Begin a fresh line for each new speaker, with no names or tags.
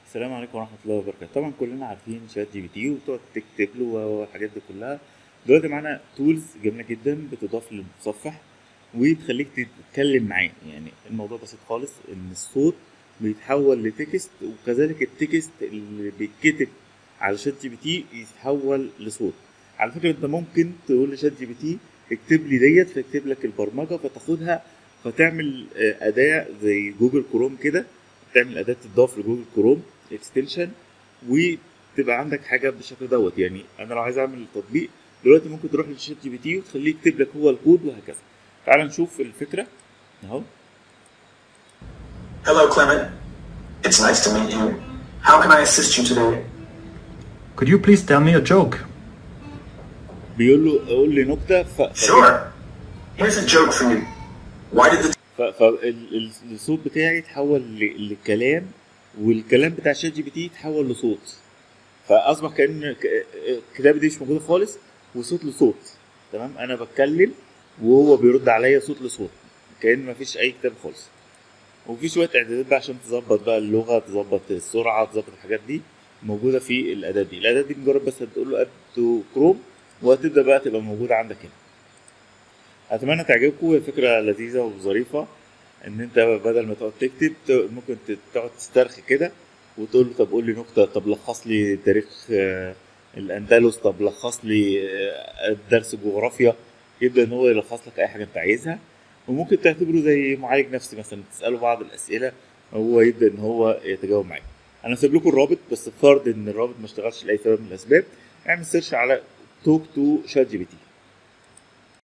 السلام عليكم ورحمة الله وبركاته. طبعا كلنا عارفين شات جي بي تي وتقعد تكتب له والحاجات دي كلها. دلوقتي معانا تولز جميلة جدا بتضاف للمتصفح وتخليك تتكلم معاه. يعني الموضوع بسيط خالص، ان الصوت بيتحول لتكست، وكذلك التكست اللي بيتكتب على شات جي بي تي يتحول لصوت. على فكرة انت ممكن تقول لشات جي بي تي اكتب لي ديت فيكتب لك البرمجة فتاخدها فتعمل أداة زي جوجل كروم كده، تعمل أداة تضاف لجوجل كروم اكستنشن، وتبقى عندك حاجه بالشكل دوت. يعني انا لو عايز اعمل تطبيق دلوقتي ممكن تروح للشات جي بي تي وتخليه يكتب لك هو الكود وهكذا. تعال نشوف الفكره اهو.
Hello, Clement. It's nice to meet you. How can I assist you today?
Could you please tell me a joke?
بيقول له قول لي نكته
Sure. Here's a joke for you. Why did the
فالصوت بتاعي يتحول لكلام، والكلام بتاع شات جي بي تي يتحول لصوت، فاصبح كان الكتابه دي مش موجوده خالص وصوت لصوت. تمام، انا بتكلم وهو بيرد عليا صوت لصوت، كأن مفيش اي كتاب خالص. وفي شويه اعدادات بقى عشان تظبط بقى اللغه، تظبط السرعه، تظبط الحاجات دي موجوده في الاداه دي. الاداه دي مجرد بس هتقول له اد تو كروم وهتبدا بقى تبقى موجوده عندك هنا. اتمنى تعجبكم، هي فكره لذيذه وظريفه، ان انت بدل ما تقعد تكتب ممكن تقعد تسترخي كده وتقول له طب قول لي نكته، طب لخص لي تاريخ الاندلس، طب لخص لي درس جغرافيا. يبدا ان هو يلخص لك اي حاجه انت عايزها. وممكن تعتبره زي معالج نفسي، مثلا تساله بعض الاسئله وهو يبدا ان هو يتجاوب معاك. انا هسيب لكم الرابط، بس بفرض ان الرابط ما اشتغلش لاي سبب من الاسباب اعمل سيرش على توك تو شات جي بي تي.